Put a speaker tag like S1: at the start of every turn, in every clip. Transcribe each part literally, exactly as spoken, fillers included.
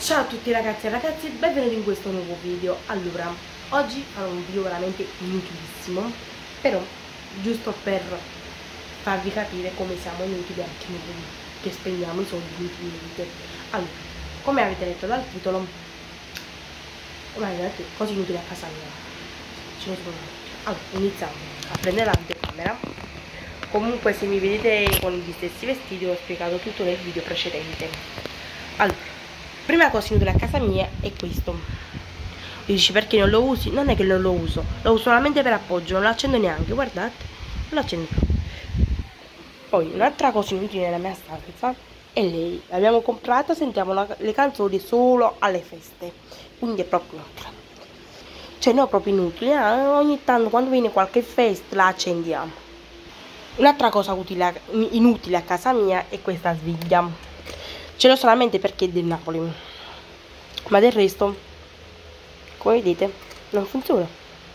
S1: Ciao a tutti ragazzi e ragazze, benvenuti in questo nuovo video. Allora, oggi farò un video veramente inutilissimo, però giusto per farvi capire come siamo inutili anche noi, che spendiamo i soldi inutilmente. Allora, come avete letto dal titolo, come avete detto, cose inutili a casa mia. Ce ne sono molte. Allora, iniziamo a prendere la videocamera. Comunque, se mi vedete con gli stessi vestiti, ho spiegato tutto nel video precedente. Allora, prima cosa inutile a casa mia è questo. Mi dici perché non lo usi? Non è che non lo uso, lo uso solamente per appoggio, non lo accendo neanche, guardate, non lo accendo più. Poi un'altra cosa inutile nella mia stanza è lei. L'abbiamo comprata, sentiamo la, le canzoni solo alle feste, quindi è proprio inutile. Cioè no, proprio inutile, eh? Ogni tanto quando viene qualche festa la accendiamo. Un'altra cosa utile, inutile a casa mia è questa sveglia. Ce l'ho solamente perché è del Napoli, ma del resto, come vedete, non funziona.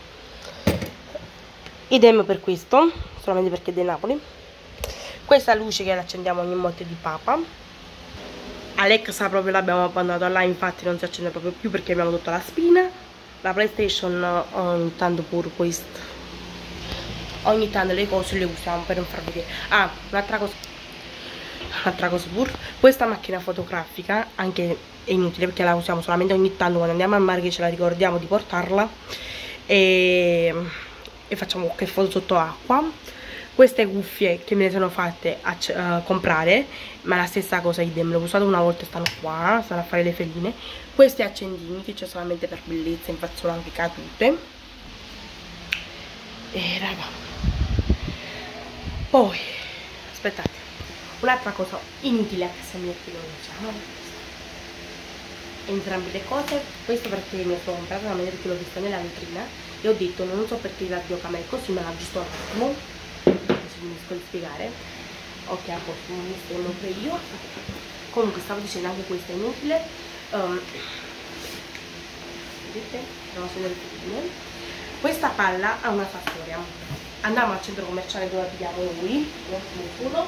S1: Idem per questo, solamente perché è del Napoli. Questa luce che la accendiamo ogni volta di papa. Alexa proprio l'abbiamo abbandonata là, infatti non si accende proprio più perché abbiamo tolto la spina. La PlayStation ogni tanto pure questo. Ogni tanto le cose le usiamo per non far vedere. Ah, un'altra cosa. Un'altra cosa pure, questa macchina fotografica anche è inutile perché la usiamo solamente ogni tanto quando andiamo al mare, che ce la ricordiamo di portarla e, e facciamo qualche foto sotto acqua. Queste cuffie che me ne sono fatte a uh, comprare, ma la stessa cosa, idem, le ho usate una volta e stanno qua, stanno a fare le feline. Questi accendini che c'è solamente per bellezza, infatti sono anche cadute. E raga, poi aspettate, un'altra cosa inutile a casa mia che non usiamo, entrambe le cose. Questo perché mi sono comprata solamente perché l'ho vista nella vetrina e ho detto non so perché la videocamera è così, ma la giusto un attimo, così finisco di spiegare. Ok, a posto, mi schermo pure io. Comunque stavo dicendo, anche questa è inutile. um, vedete? Devo accendere il film. Questa palla ha una sua storia. Andiamo al centro commerciale dove abitiamo noi, nessuno.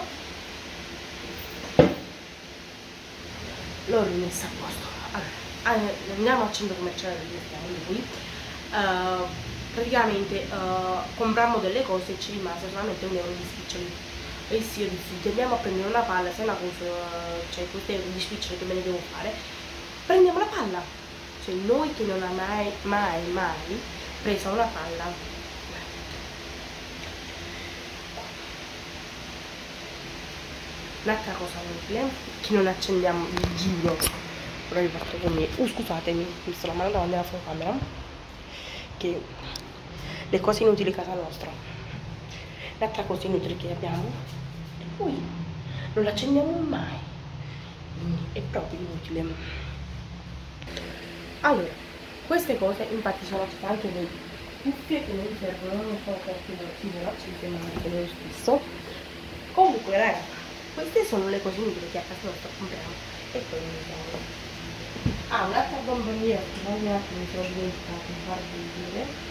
S1: L'ho rimessa a posto. Allora, andiamo al centro commerciale dove stiamo noi. Uh, praticamente uh, comprammo delle cose e ci rimase solamente un euro di spiccioli. E sì, io dissi, andiamo a prendere una palla, se è una cosa, cioè queste euro di spiccioli che me ne devo fare, prendiamo la palla. Cioè noi che non ha mai, mai, mai presa una palla. Un'altra cosa utile che non accendiamo, vi giuro, ora vi porto con me. Uh, scusatemi, mi sto la mano davanti alla fotocamera. Che le cose inutili a casa nostra. L'altra cosa inutile che abbiamo è qui, non l'accendiamo mai, quindi è proprio inutile. Allora, queste cose infatti sono state anche le cuffie che non servono, non so perché non si vedono, ci sembrano anche lo stesso. Comunque ragazzi, queste sono le cose inutili che a casa nostra compriamo e poi ne usiamo. Ah, un'altra bomboniera che non mi sono dimenticata di farvi vedere.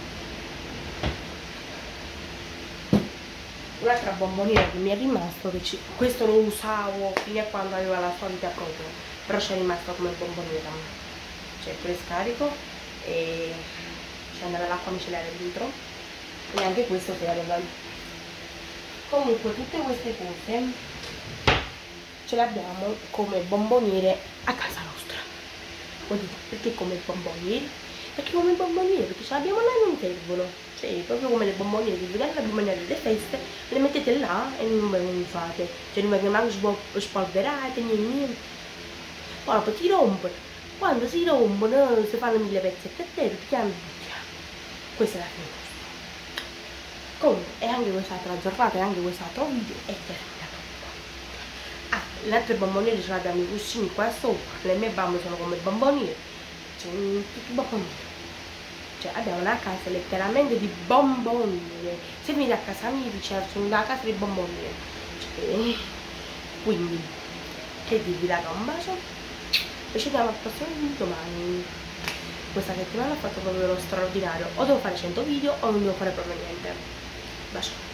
S1: Un'altra bomboniera che mi è rimasto, che ci, questo lo usavo fino a quando aveva la sua vita propria, però c'è rimasto come bomboniera. Cioè pure scarico e c'è andare l'acqua micellare dentro e anche questo serve. Comunque tutte queste cose ce le abbiamo come bomboniere a casa nostra. Perché come bomboniere? Perché come bomboniere? Perché ce l'abbiamo là e non servono. Cioè proprio come le bomboniere, vi vedete la bomboniera delle feste, le mettete là e non vengono usate. Cioè non vengono neanche spolverate, niente. Poi dopo si rompono. Quando si rompono, si fanno mille pezzetti a terra, piano piano. Questa è la fine. Comunque, e anche quest'altra giornata e anche quest'altro video è terminato. Ah, le altre bomboniere ce l'abbiamo i cuscini qua sopra, le mie bambole sono come bomboniere, cioè tutti bomboniere. Cioè abbiamo una casa letteralmente di bomboniere. Se venite a casa mia vi c'è una casa di bomboniere. Cioè, quindi, che dirvi raga, un bacio. E ci vediamo al prossimo video domani. Questa settimana ho fatto proprio lo straordinario. O devo fare cento video o non devo fare proprio niente. Bacio.